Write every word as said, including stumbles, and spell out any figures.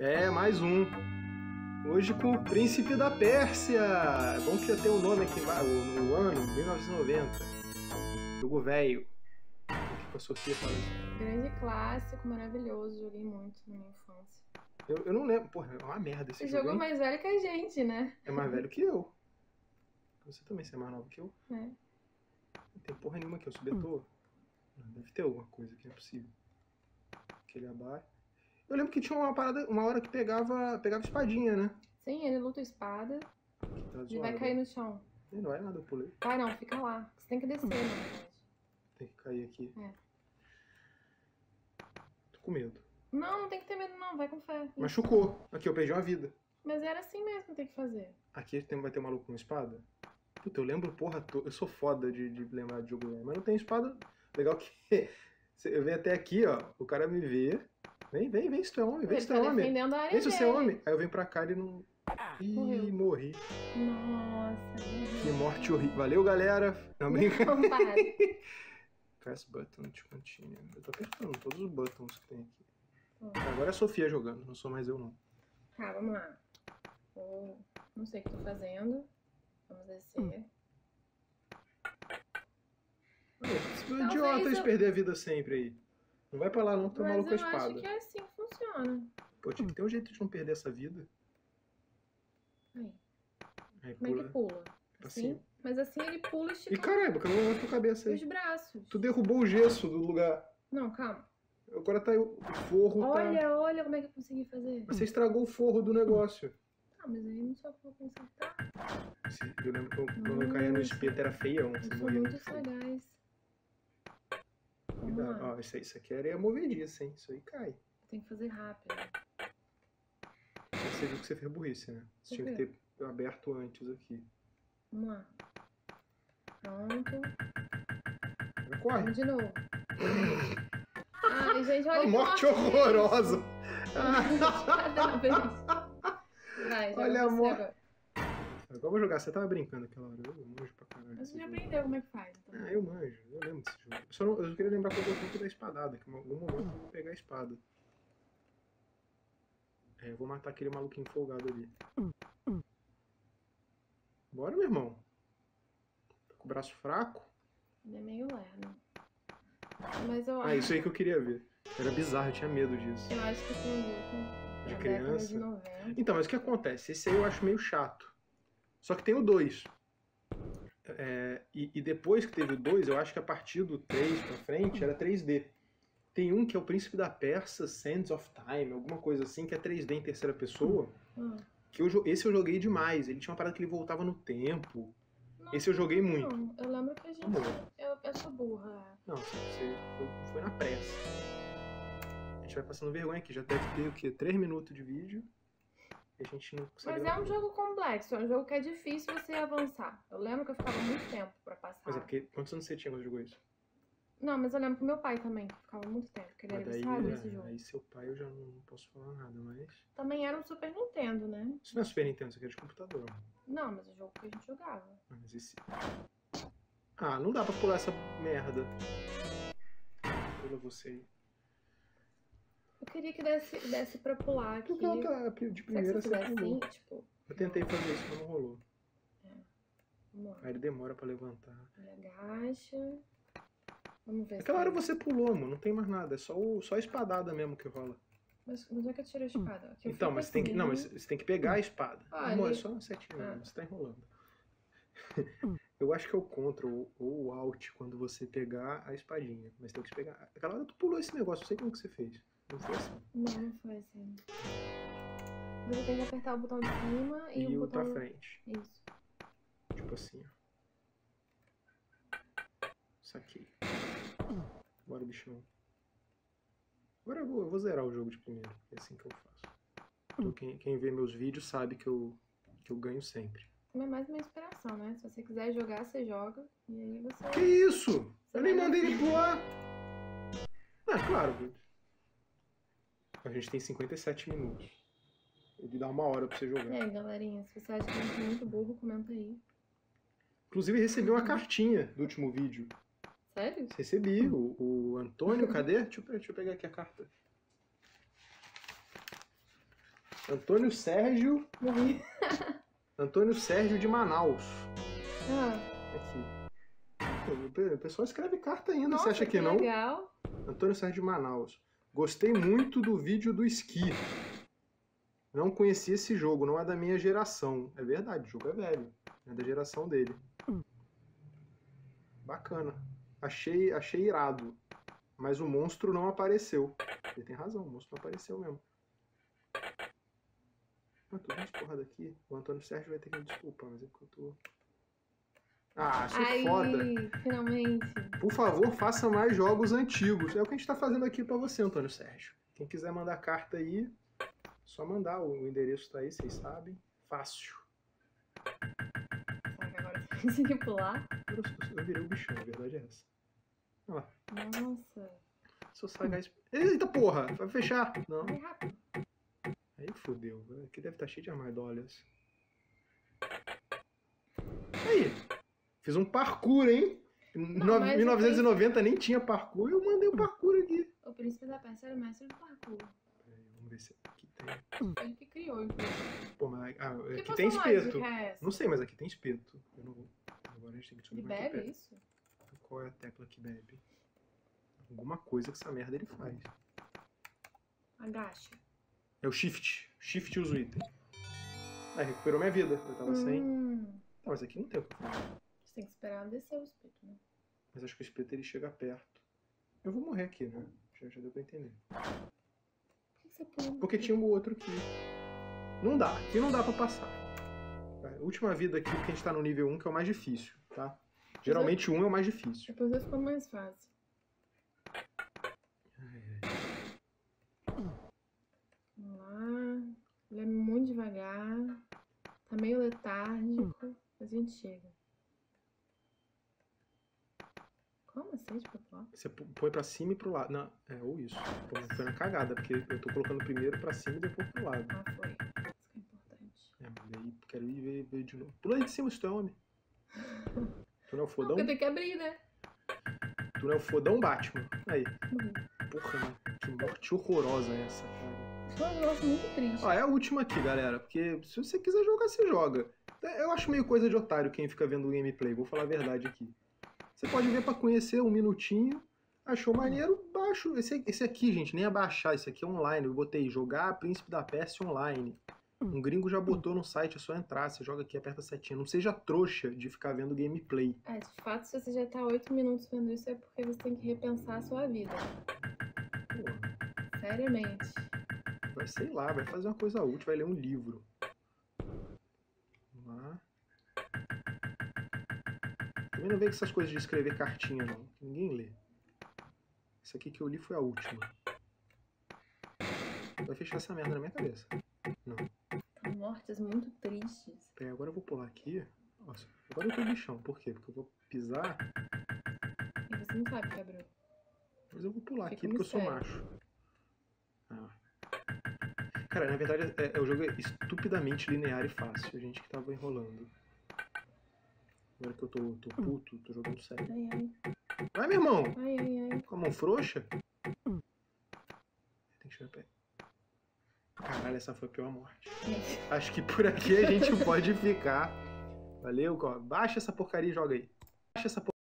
É, mais um. Hoje com o Príncipe da Pérsia. É bom que já tem o nome aqui, o, o ano, mil novecentos e noventa. Jogo velho. O que a Sofia fala isso? Grande clássico, maravilhoso. Joguei muito na minha infância. Eu, eu não lembro. Porra, é uma merda esse Esse jogo. jogo é mais velho que a gente, né? É mais velho que eu. Você também você é mais novo que eu. É. Não tem porra nenhuma aqui, eu sou Beethoven. Deve ter alguma coisa que não é possível. Aquele abaixo. Eu lembro que tinha uma parada, uma hora que pegava, pegava espadinha, né? Sim, ele luta espada. Tá Ele vai cair no chão. Não vai nada, eu pulei. Vai não, fica lá. Você tem que descer, na verdade. Tem que cair aqui. É. Tô com medo. Não, não tem que ter medo não, vai com fé. Machucou. Aqui, eu perdi uma vida. Mas era assim mesmo que tem que fazer. Aqui tem, vai ter um maluco com espada? Puta, eu lembro, porra, tô, eu sou foda de, de lembrar de jogo velho, mas não tem espada. Legal que eu venho até aqui, ó, o cara me vê. Vem, vem, vem, se tu é homem, vem, se tu é homem. Defendendo a área Vem, se você é dele. homem. Aí eu venho pra cá e ele não... Ih, Morreu. morri. Nossa, Que morte horrível. Valeu, galera. Não brinca. não para. Press button to continue. Eu tô apertando todos os buttons que tem aqui. Hum. Agora é a Sofia jogando, não sou mais eu, não. Tá, vamos lá. Eu não sei o que tô fazendo. Vamos descer. Olha, esse Talvez idiota de eu- perder a vida sempre aí. Não vai pra lá não, que tu é Mas maluco com a eu espada. acho que é assim que funciona. Pô, tinha que ter um jeito de não perder essa vida. Aí. Aí Como é pula que pula? pra Assim? cima. Mas assim ele pula E esticando caramba, que eu não tua cabeça os aí. braços. Tu derrubou o gesso do lugar. Não, calma. Agora tá aí o forro. Olha, Tá... olha como é que eu consegui fazer. Você estragou o forro do negócio. Ah, mas aí não só vou consertar. Se- Eu lembro que eu- quando eu caía no espeto era feião. Eu Você sou morria muito muito feio. sagaz. Vamos Cuidado. lá. Ó, isso, aí, isso aqui era movediça, hein? Isso aí cai. Tem que fazer rápido. Você viu que você fez burrice, né? Você Por tinha quê? que ter aberto antes aqui. Vamos lá. Pronto. Agora corre. Vamos de novo. Ai, gente, olha Uma que morte horrorosa. Cada vez. Vai, joga Olha a você morte. agora. Agora eu vou jogar. Você tava brincando aquela hora. Eu manjo pra caralho. Mas desse você já jogo. aprendeu como é que faz. Então. Ah, eu manjo. Eu lembro desse jogo. Eu Só não, eu só queria lembrar qual é o ponto da espadada. Que em algum momento eu vou pegar a espada. É, eu vou matar aquele maluquinho folgado ali. Bora, meu irmão. Tá com o braço fraco? Ele é meio lerdo. Mas eu Ah, acho. isso aí que eu queria ver. Era bizarro, eu tinha medo disso. Eu acho que esse é um jogo De da criança? década de noventa. Então, mas o que acontece? Esse aí eu acho meio chato. Só que tem o dois. É, e, e depois que teve o dois, eu acho que a partir do três pra frente era três D. Tem um que é o Príncipe da Pérsia, Sands of Time, alguma coisa assim, que é três D em terceira pessoa. Hum. Que eu, jo- esse eu joguei demais. Ele tinha uma parada que ele voltava no tempo. Não, Esse eu joguei não, muito. não. Eu lembro que a gente. Amor. Eu, eu sou burra. Não, você, você foi, foi na pressa. A gente vai passando vergonha aqui. Já deve ter o quê? três minutos de vídeo. E a gente não consegue. Mas é um jogo complexo, é um jogo que é difícil você avançar. Eu lembro que eu ficava muito tempo pra passar. Mas é porque. Quantos anos você tinha quando jogou isso? Não, mas eu lembro que meu pai também ficava muito tempo, porque ele Mas era daí, viciado é, nesse jogo. aí seu pai eu já não posso falar nada, mas. Também era um Super Nintendo, né? Isso não é Super Nintendo, isso aqui é de computador. Não, mas o jogo que a gente jogava. Ah, mas esse. Ah, não dá pra pular essa merda. Pula você aí. Eu queria que desse, desse pra pular aqui. Porque ela tá de Será que primeira se você eu fizer pulou. assim, tipo... Eu tentei fazer isso, mas não rolou. Vamos lá. Aí ele demora pra levantar. Aí agacha. Vamos ver Aquela se... hora você pulou, amor, não tem mais nada. É só, o, só a espadada mesmo que rola. Mas onde é que eu tiro a espada? Aqui eu Então, fico mas você tem que. assim. Não, mas você tem que pegar a espada. Ah, Amor, é ali- só uma setinha Ah. mesmo, você tá enrolando. Eu acho que é o Ctrl ou o Alt quando você pegar a espadinha. Mas tem que pegar. Aquela hora tu pulou esse negócio, não sei como que você fez. Não foi assim. Não, não foi assim. Você tem que apertar o botão de cima e, E o o pra botão... frente. Isso. Tipo assim, ó. Saquei. Bora, bichão. Agora eu vou, eu vou zerar o jogo de primeiro. É assim que eu faço. Então, quem, quem vê meus vídeos sabe que eu, que eu ganho sempre. É mais uma inspiração, né? Se você quiser jogar, você joga. E aí você... Que isso? Você Eu nem vai mandei na- ele pular. Ah, claro. A gente tem cinquenta e sete minutos. Ele dá uma hora pra você jogar. E aí, galerinha, se você acha que a gente é muito burro, comenta aí. Inclusive, recebi uma cartinha do último vídeo. Sério? Recebi. O, o Antônio, cadê? Deixa eu, pe- deixa eu pegar aqui a carta. Antônio Sérgio. Morri. Antônio Sérgio de Manaus. Ah, Aqui. O pessoal escreve carta ainda, nossa, você acha que, que não? legal. Antônio Sérgio de Manaus. Gostei muito do vídeo do esqui. Não conheci esse jogo, não é da minha geração. É verdade, o jogo é velho. É da geração dele. Bacana. Achei, achei irado. Mas o monstro não apareceu. Ele tem razão, o monstro não apareceu mesmo. Ah, tudo isso porra daqui. O Antônio Sérgio vai ter que me desculpar, mas é porque eu tô... Ah, isso é Aí, foda. finalmente. Por favor, faça mais jogos antigos. É o que a gente tá fazendo aqui pra você, Antônio Sérgio. Quem quiser mandar carta aí, só mandar. O endereço tá aí, vocês sabem. Fácil. Será que agora você vai conseguir pular? Eu, eu virei o bichão, a verdade é essa. Olha lá. Nossa. Sou sagaz. Eita porra! Vai fechar! Não. Vai rápido. Aí fodeu. Aqui deve estar cheio de armadilhas. Aí. Fiz um parkour, hein? Em Não, mas mil novecentos e noventa nem tinha parkour. Eu mandei um parkour aqui. O Príncipe da Pérsia era o mestre do parkour. Peraí, vamos ver se aqui tem. Ele que criou, inclusive. Pô, mas ah, Que aqui tem poção espeto. mágica é essa? Não sei, mas aqui tem espeto. Eu não vou. Agora a gente tem que Ele descobrir como é que bebe pega. isso? Qual é a tecla que bebe? Alguma coisa que essa merda ele faz. Agacha. É o shift. Shift usa o item. Ah, recuperou minha vida. Eu tava sem. Hum, Tá, mas aqui não tem o que fazer. você tem que esperar descer o espeto, né? Mas acho que o espeto ele chega perto. Eu vou morrer aqui, né? Já, já deu pra entender. Por que você pula? Porque tinha o outro aqui. Não dá. Aqui não dá pra passar. A última vida aqui, porque a gente tá no nível um, que é o mais difícil, tá? Geralmente o um é o mais difícil. Depois vai ficar mais fácil. Vamos lá. Ele é muito devagar. Tá meio letárgico. Mas a gente chega. Como assim, tipo, pular? Você põe pra cima e pro lado. Não, é, ou isso. Pô, foi na cagada, porque eu tô colocando primeiro pra cima e depois pro lado. Ah, foi. Isso que é importante. É, mas aí quero ir ver, ver de novo. Pula aí de cima se tu é homem. Tu não é o Não, fodão? porque tem que abrir, né? Tu não é o fodão Batman. Aí. Morri. Porra, né? Que morte horrorosa é essa, cara. Foi um negócio muito triste. Ó, é a última aqui, galera. Porque se você quiser jogar, você joga. Eu acho meio coisa de otário quem fica vendo o gameplay. Vou falar a verdade aqui. Você pode ver pra conhecer um minutinho. Achou maneiro? Baixo. Esse, esse aqui, gente, nem é baixar. Esse aqui é online. Eu botei jogar Príncipe da Pérsia online. Um gringo já botou no site, é só entrar. Você joga aqui, aperta a setinha. Não seja trouxa de ficar vendo gameplay. É, de fato, se você já tá oito minutos vendo isso, é porque você tem que repensar a sua vida. Porra. Seriamente. Vai, sei lá, vai fazer uma coisa útil, vai ler um livro. Vamos lá. Também não vem com essas coisas de escrever cartinha, não. Ninguém lê. Essa aqui que eu li foi a última. Vai fechar essa merda na minha cabeça. Não. São mortes muito tristes. Peraí, agora eu vou pular aqui. Nossa, agora eu tô bichão. Por quê? Porque eu vou pisar, E você não sabe que abriu. mas eu vou pular Fica aqui porque eu sou mistério. macho. Ah. Cara, na verdade, é, é, o jogo é estupidamente linear e fácil. A gente que tava enrolando. Agora que eu tô, tô puto, tô jogando sério. Ai, ai. Vai, meu irmão! Ai, ai, ai. Com a mão frouxa? Tem que chegar perto. Caralho, essa foi a pior morte. Acho que por aqui a gente pode ficar. Valeu, ó. Baixa essa porcaria e joga aí. Baixa essa porcaria.